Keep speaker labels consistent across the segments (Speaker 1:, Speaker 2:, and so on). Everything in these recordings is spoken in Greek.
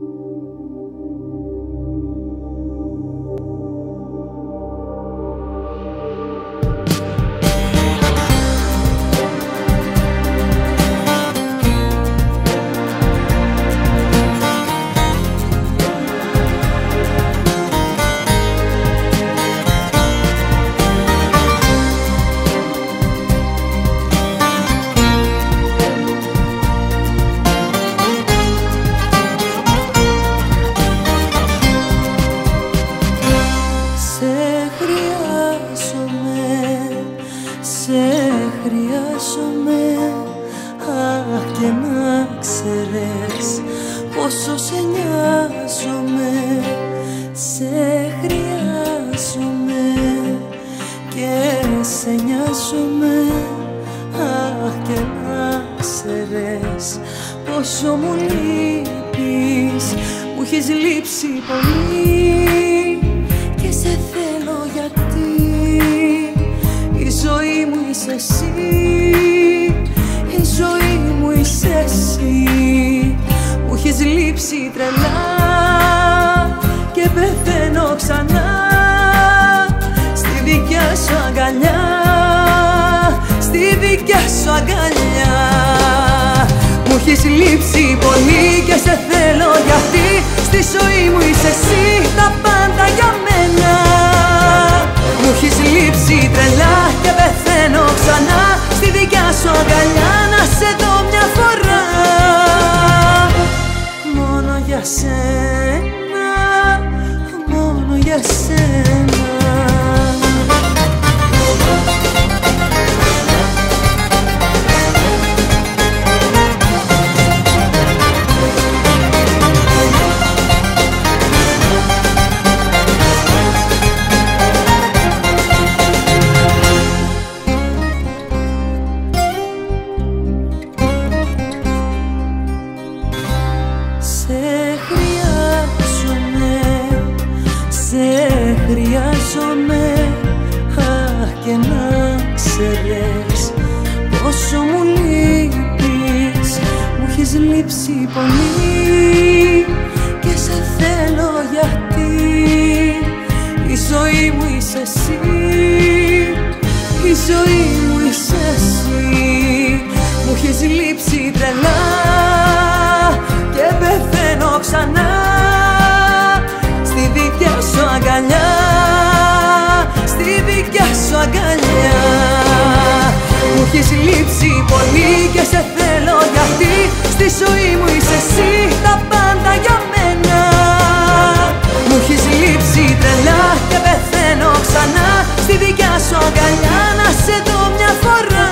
Speaker 1: Χρειάζομαι, αχ, και να ξέρεις πόσο σε νοιάζομαι. Σε χρειάζομαι και σε νοιάζομαι, αχ, και να ξέρεις πόσο μου λείπεις. Μου έχεις λείψει πολύ και σε θέλω γιατί η ζωή μου είσαι εσύ, η ζωή μου είσαι εσύ. Μου έχεις λείψει τρελά και πεθαίνω ξανά στη δικιά σου αγκαλιά, στη δικιά σου αγκαλιά. Μου έχεις λείψει πολύ και σε θέλω γιατί στη ζωή μου είσαι εσύ, τα πάντα για μένα. Μου έχεις λείψει τρελά και πεθαίνω ξανά στη δικιά σου αγκαλιά, να σε δω μια φορά. Μόνο για σένα, μόνο για σένα. Χρειάζομαι, αχ, και να ξέρεις πόσο μου λείπεις. Μου έχεις λείψει πολύ και σε θέλω γιατί η ζωή μου είσαι εσύ, η ζωή μου είσαι εσύ. Μου έχεις λείψει τρελά και πεθαίνω ξανά στη δικιά σου αγκαλιά, στη δικιά σου αγκαλιά. Μου έχεις λείψει πολύ και σε θέλω γιατί στη ζωή μου είσαι εσύ, τα πάντα για μένα. Μου έχεις λείψει τρελά και πεθαίνω ξανά στη δικιά σου αγκαλιά, να σε δω μια φορά.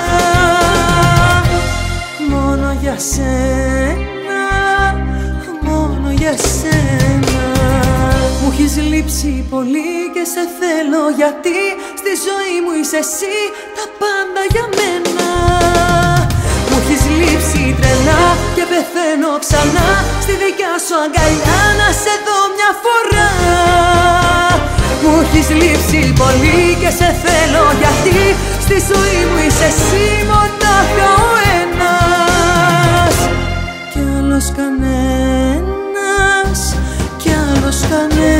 Speaker 1: Μόνο για σένα, μόνο για σένα. Μου έχεις λείψει πολύ και σε θέλω γιατί στη ζωή μου είσαι εσύ, τα πάντα για μένα. Μου έχεις λείψει τρελά και πεθαίνω ξανά στη δικιά σου αγκαλιά, να σε δω μια φορά. Μου έχεις λείψει πολύ και σε θέλω γιατί στη ζωή μου είσαι εσύ, μονάχα ο ένας. Κι άλλος κανένας, κι άλλος κανένας.